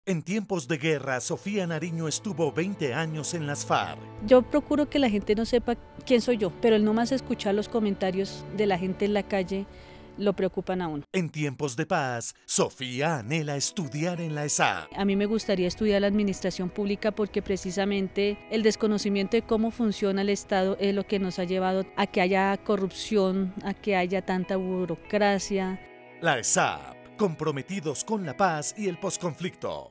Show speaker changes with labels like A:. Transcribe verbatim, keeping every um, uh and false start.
A: En tiempos de guerra, Sofía Nariño estuvo veinte años en las FARC.
B: Yo procuro que la gente no sepa quién soy yo, pero el no más escuchar los comentarios de la gente en la calle lo preocupan a uno.
A: En tiempos de paz, Sofía anhela estudiar en la ESA.
B: A mí me gustaría estudiar la administración pública porque precisamente el desconocimiento de cómo funciona el Estado es lo que nos ha llevado a que haya corrupción, a que haya tanta burocracia.
A: La ESAP, comprometidos con la paz y el posconflicto.